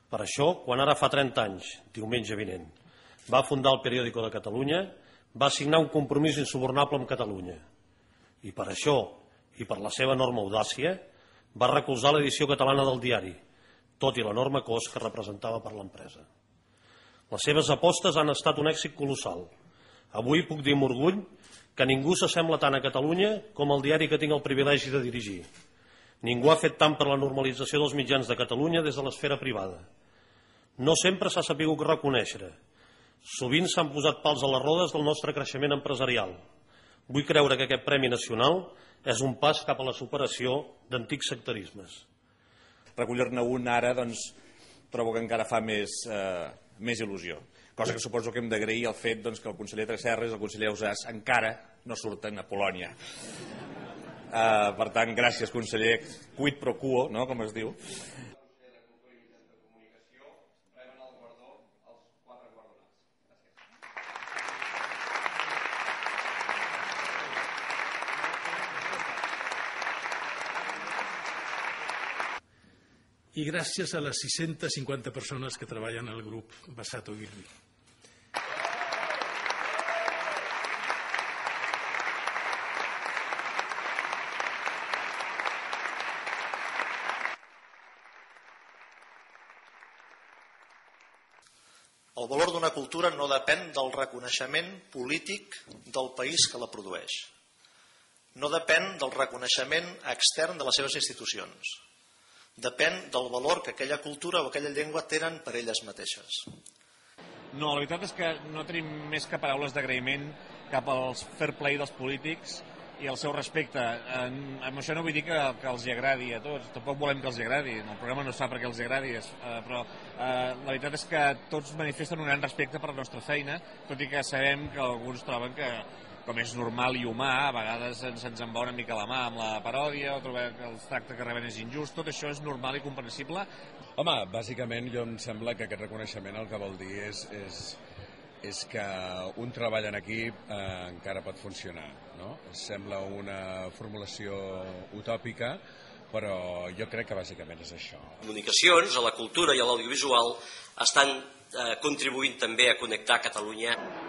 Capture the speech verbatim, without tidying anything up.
Per això, quan ara fa trenta anys, diumenge vinent, va fundar el Periódico de Catalunya, va signar un compromís insubornable amb Catalunya. I per això, i per la seva enorme audàcia, va recolzar l'edició catalana del diari, tot i l'enorme cost que representava per l'empresa. Les seves apostes han estat un èxit colossal. Avui puc dir amb orgull que ningú s'assembla tant a Catalunya com el diari que tinc el privilegi de dirigir. Ningú ha fet tant per la normalització dels mitjans de Catalunya des de l'esfera privada. No sempre s'ha sabut reconèixer. Sovint s'han posat pals a les rodes del nostre creixement empresarial. Vull creure que aquest Premi Nacional és un pas cap a la superació d'antics sectarismes. Recollir-ne un ara, doncs, trobo que encara fa més, eh, més il·lusió. Cosa que suposo que hem d'agrair el fet doncs, que el conseller Tresserras i el conseller Ausàs encara no surten a Polònia. Eh, per tant, gràcies, conseller. Quid pro quo, no?, com es diu. I gràcies a les sis-centes cinquanta persones que treballen al grup Basato Gilby. El valor d'una cultura no depèn del reconeixement polític del país que la produeix. No depèn del reconeixement extern de les seves institucions. Depèn del valor que aquella cultura o aquella llengua tenen per elles mateixes. No, la veritat és que no tenim més que paraules d'agraïment cap al fair play dels polítics i al seu respecte. Amb això no vull dir que, que els hi agradi a tots, tampoc volem que els hi agradi, el programa no es fa perquè els hi agradi, però eh, la veritat és que tots manifesten un gran respecte per la nostra feina, tot i que sabem que alguns troben que, com és normal i humà, a vegades se'ns en va una mica la mà amb la paròdia o trobem que el tracte que reben és injust. Tot això és normal i comprensible. Home, bàsicament jo em sembla que aquest reconeixement el que vol dir és, és, és que un treball en equip eh, encara pot funcionar, no? Sembla una formulació utòpica, però jo crec que bàsicament és això. Les comunicacions, a la cultura i a l'audiovisual estan eh, contribuint també a connectar Catalunya.